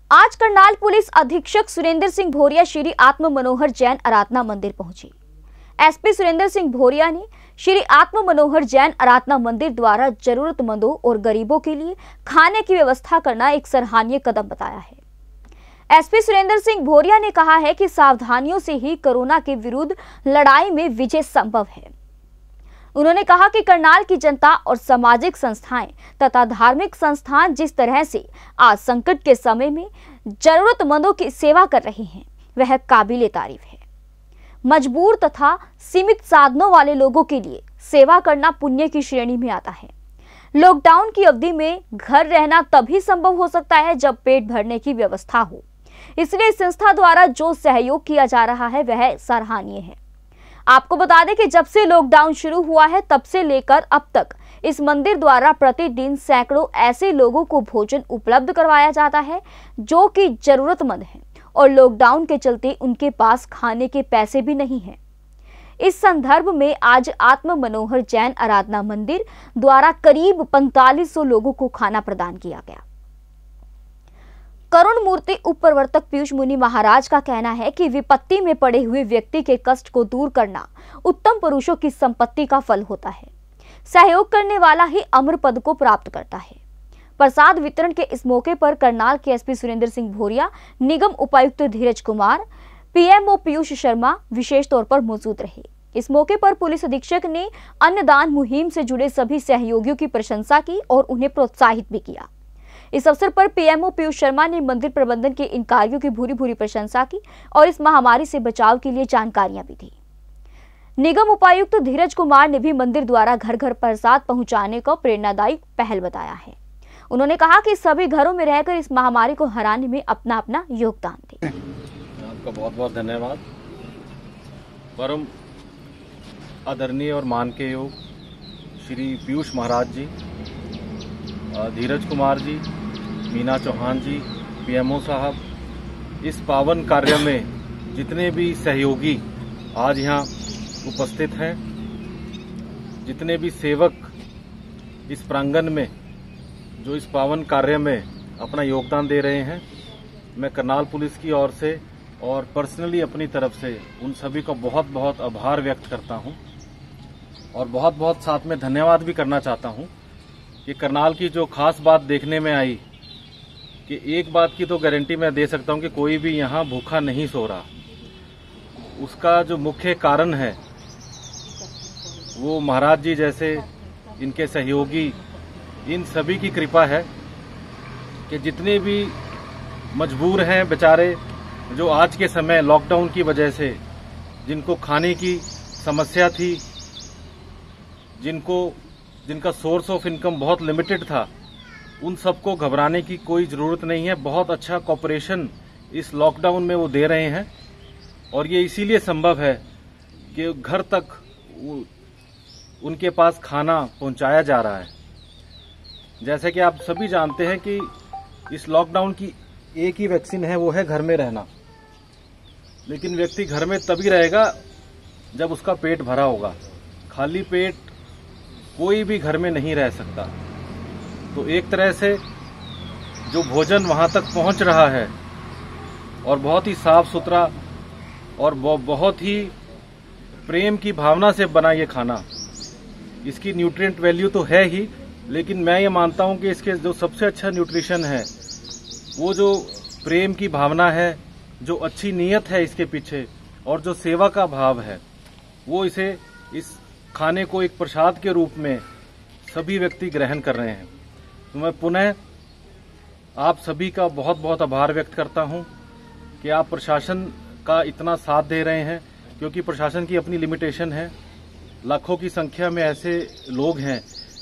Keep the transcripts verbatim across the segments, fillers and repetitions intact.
आज करनाल पुलिस अधीक्षक सुरेंद्र सिंह भोरिया श्री आत्म मनोहर जैन आराधना मंदिर पहुंचे। एसपी सुरेंद्र सिंह भोरिया ने श्री आत्म मनोहर जैन आराधना मंदिर द्वारा जरूरतमंदों और गरीबों के लिए खाने की व्यवस्था करना एक सराहनीय कदम बताया है। एसपी सुरेंद्र सिंह भोरिया ने कहा है कि सावधानियों से ही कोरोना के विरुद्ध लड़ाई में विजय संभव है। उन्होंने कहा कि करनाल की जनता और सामाजिक संस्थाएं तथा धार्मिक संस्थान जिस तरह से आज संकट के समय में जरूरतमंदों की सेवा कर रहे हैं वह काबिले तारीफ है। मजबूर तथा सीमित साधनों वाले लोगों के लिए सेवा करना पुण्य की श्रेणी में आता है। लॉकडाउन की अवधि में घर रहना तभी संभव हो सकता है जब पेट भरने की व्यवस्था हो, इसलिए संस्था द्वारा जो सहयोग किया जा रहा है वह सराहनीय है। आपको बता दें कि जब से लॉकडाउन शुरू हुआ है तब से लेकर अब तक इस मंदिर द्वारा प्रतिदिन सैकड़ों ऐसे लोगों को भोजन उपलब्ध करवाया जाता है जो कि जरूरतमंद हैं और लॉकडाउन के चलते उनके पास खाने के पैसे भी नहीं हैं। इस संदर्भ में आज आत्म मनोहर जैन आराधना मंदिर द्वारा करीब पैंतालीस सौ लोगों को खाना प्रदान किया गया। करुण मूर्ति उप प्रवर्तक पीयूष मुनि महाराज का कहना है कि विपत्ति में पड़े हुए व्यक्ति के कष्ट को दूर करना उत्तम पुरुषों की संपत्ति का फल होता है। सहयोग करने वाला ही अमर पद को प्राप्त करता है। प्रसाद वितरण के इस मौके पर करनाल के एसपी सुरेंद्र सिंह भोरिया, निगम उपायुक्त धीरज कुमार, पीएमओ पीयूष शर्मा विशेष तौर पर मौजूद रहे। इस मौके पर पुलिस अधीक्षक ने अन्नदान मुहिम से जुड़े सभी सहयोगियों की प्रशंसा की और उन्हें प्रोत्साहित भी किया। इस अवसर पर पीएमओ पीयूष शर्मा ने मंदिर प्रबंधन के इन कार्यों की भूरी भूरी प्रशंसा की और इस महामारी से बचाव के लिए जानकारियां भी दी। निगम उपायुक्त धीरज कुमार ने भी मंदिर द्वारा घर घर प्रसाद पहुंचाने को प्रेरणादायी पहल बताया है। उन्होंने कहा कि सभी घरों में रहकर इस महामारी को हराने में अपना अपना योगदान दें। आपका बहुत बहुत धन्यवाद। परम आदरणीय और मान के योग श्री पीयूष महाराज जी, धीरज कुमार जी, मीना चौहान जी, पीएमओ साहब, इस पावन कार्य में जितने भी सहयोगी आज यहाँ उपस्थित हैं, जितने भी सेवक इस प्रांगण में जो इस पावन कार्य में अपना योगदान दे रहे हैं, मैं करनाल पुलिस की ओर से और पर्सनली अपनी तरफ से उन सभी का बहुत बहुत आभार व्यक्त करता हूं और बहुत बहुत साथ में धन्यवाद भी करना चाहता हूं कि करनाल की जो खास बात देखने में आई कि एक बात की तो गारंटी मैं दे सकता हूं कि कोई भी यहां भूखा नहीं सो रहा। उसका जो मुख्य कारण है वो महाराज जी जैसे इनके सहयोगी, इन सभी की कृपा है कि जितने भी मजबूर हैं बेचारे, जो आज के समय लॉकडाउन की वजह से जिनको खाने की समस्या थी, जिनको जिनका सोर्स ऑफ इनकम बहुत लिमिटेड था, उन सबको घबराने की कोई ज़रूरत नहीं है। बहुत अच्छा कॉपरेशन इस लॉकडाउन में वो दे रहे हैं और ये इसीलिए संभव है कि घर तक उनके पास खाना पहुंचाया जा रहा है। जैसे कि आप सभी जानते हैं कि इस लॉकडाउन की एक ही वैक्सीन है, वो है घर में रहना। लेकिन व्यक्ति घर में तभी रहेगा जब उसका पेट भरा होगा। खाली पेट कोई भी घर में नहीं रह सकता। तो एक तरह से जो भोजन वहां तक पहुंच रहा है और बहुत ही साफ सुथरा और बहुत ही प्रेम की भावना से बना ये खाना, इसकी न्यूट्रिएंट वैल्यू तो है ही, लेकिन मैं ये मानता हूं कि इसके जो सबसे अच्छा न्यूट्रिशन है वो जो प्रेम की भावना है, जो अच्छी नीयत है इसके पीछे और जो सेवा का भाव है, वो इसे इस खाने को एक प्रसाद के रूप में सभी व्यक्ति ग्रहण कर रहे हैं। तो मैं पुनः आप सभी का बहुत बहुत आभार व्यक्त करता हूं कि आप प्रशासन का इतना साथ दे रहे हैं, क्योंकि प्रशासन की अपनी लिमिटेशन है। लाखों की संख्या में ऐसे लोग हैं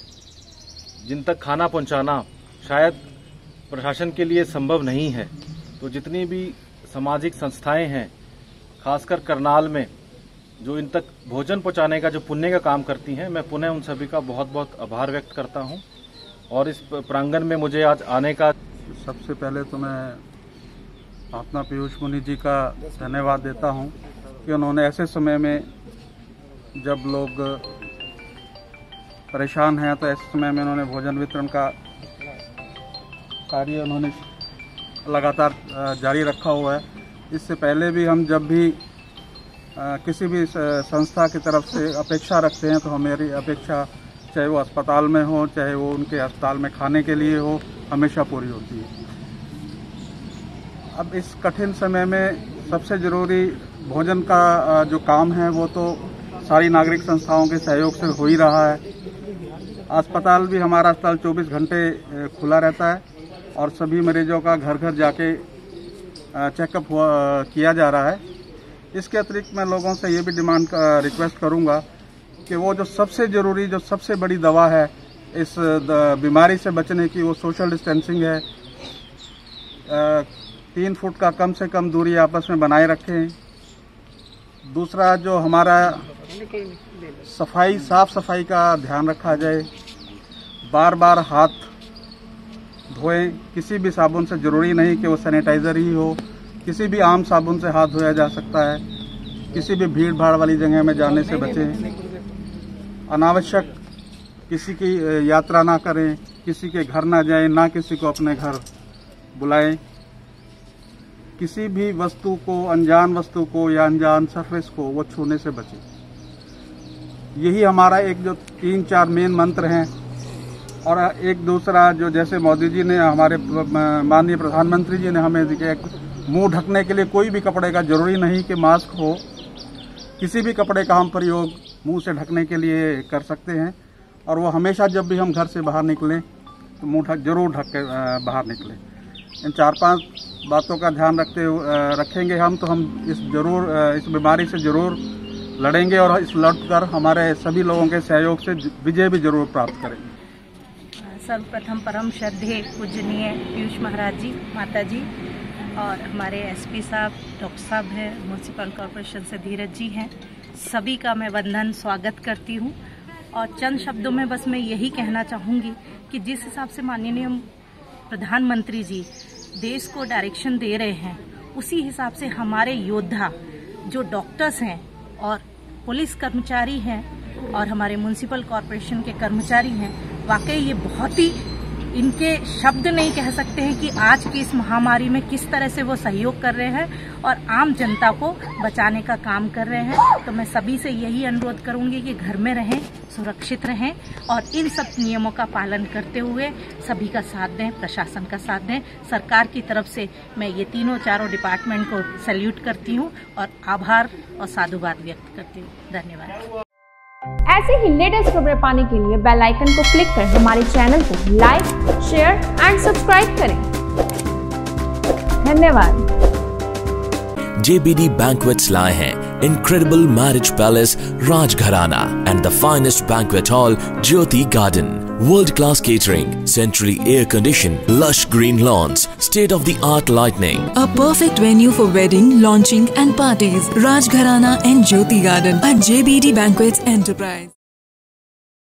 जिन तक खाना पहुंचाना शायद प्रशासन के लिए संभव नहीं है। तो जितनी भी सामाजिक संस्थाएं हैं, खासकर करनाल में, जो इन तक भोजन पहुंचाने का जो पुण्य का काम करती हैं, मैं पुनः उन सभी का बहुत बहुत आभार व्यक्त करता हूं। और इस प्रांगण में मुझे आज आने का, सबसे पहले तो मैं अपना पीयूष मुनि जी का धन्यवाद देता हूं कि उन्होंने ऐसे समय में जब लोग परेशान हैं तो ऐसे समय में उन्होंने भोजन वितरण का कार्य उन्होंने लगातार जारी रखा हुआ है। इससे पहले भी हम जब भी किसी भी संस्था की तरफ से अपेक्षा रखते हैं तो हमारी अपेक्षा चाहे वो अस्पताल में हो, चाहे वो उनके अस्पताल में खाने के लिए हो, हमेशा पूरी होती है। अब इस कठिन समय में सबसे ज़रूरी भोजन का जो काम है वो तो सारी नागरिक संस्थाओं के सहयोग से हो ही रहा है। अस्पताल भी हमारा अस्पताल चौबीस घंटे खुला रहता है और सभी मरीजों का घर घर जाके चेकअप किया जा रहा है। इसके अतिरिक्त मैं लोगों से ये भी डिमांड रिक्वेस्ट करूंगा कि वो जो सबसे ज़रूरी, जो सबसे बड़ी दवा है इस बीमारी से बचने की, वो सोशल डिस्टेंसिंग है। तीन फुट का कम से कम दूरी आपस में बनाए रखें। दूसरा, जो हमारा सफाई साफ सफाई का ध्यान रखा जाए। बार बार हाथ धोएं, किसी भी साबुन से, जरूरी नहीं कि वो सैनिटाइजर ही हो, किसी भी आम साबुन से हाथ धोया जा सकता है। किसी भी भीड़ भाड़ वाली जगह में जाने से बचें। अनावश्यक किसी की यात्रा ना करें, किसी के घर ना जाएं, ना किसी को अपने घर बुलाएं। किसी भी वस्तु को, अनजान वस्तु को या अनजान सरफेस को वो छूने से बचें। यही हमारा एक जो तीन चार मेन मंत्र हैं। और एक दूसरा जो, जैसे मोदी जी ने, हमारे माननीय प्रधानमंत्री जी ने हमें दिया, मुंह ढकने के लिए कोई भी कपड़े का, जरूरी नहीं कि मास्क हो, किसी भी कपड़े का हम प्रयोग मुंह से ढकने के लिए कर सकते हैं। और वो हमेशा जब भी हम घर से बाहर निकलें तो मुंह ढक जरूर ढक के बाहर निकलें। इन चार पांच बातों का ध्यान रखते रखेंगे हम तो हम इस जरूर इस बीमारी से जरूर लड़ेंगे और इस लड़ कर हमारे सभी लोगों के सहयोग से विजय भी जरूर प्राप्त करेंगे। सर्वप्रथम परम श्रद्धेय पूजनीय पीयूष महाराज जी, माता जी और हमारे एसपी साहब, डॉक्टर साहब हैं, म्यूनसिपल कॉरपोरेशन से धीरज जी हैं, सभी का मैं वंदन स्वागत करती हूँ। और चंद शब्दों में बस मैं यही कहना चाहूँगी कि जिस हिसाब से माननीय प्रधानमंत्री जी देश को डायरेक्शन दे रहे हैं, उसी हिसाब से हमारे योद्धा जो डॉक्टर्स हैं और पुलिस कर्मचारी हैं और हमारे म्यूनसिपल कॉरपोरेशन के कर्मचारी हैं, वाकई ये बहुत ही, इनके शब्द नहीं कह सकते हैं कि आज की इस महामारी में किस तरह से वो सहयोग कर रहे हैं और आम जनता को बचाने का काम कर रहे हैं। तो मैं सभी से यही अनुरोध करूंगी कि घर में रहें, सुरक्षित रहें और इन सब नियमों का पालन करते हुए सभी का साथ दें, प्रशासन का साथ दें। सरकार की तरफ से मैं ये तीनों चारों डिपार्टमेंट को सैल्यूट करती हूँ और आभार और साधुवाद व्यक्त करती हूँ। धन्यवाद। ऐसे ही लेटेस्ट खबरें पाने के लिए बेल आइकन को क्लिक कर हमारे चैनल को लाइक, शेयर एंड सब्सक्राइब करें। धन्यवाद। J B D Banquets लाए हैं incredible marriage palace Rajgharana and the finest banquet hall Jyoti Garden. World-class catering, centrally air-conditioned, lush green lawns, state-of-the-art lighting. A perfect venue for wedding, launching and parties. Rajgharana and Jyoti Garden at J B D Banquets Enterprise.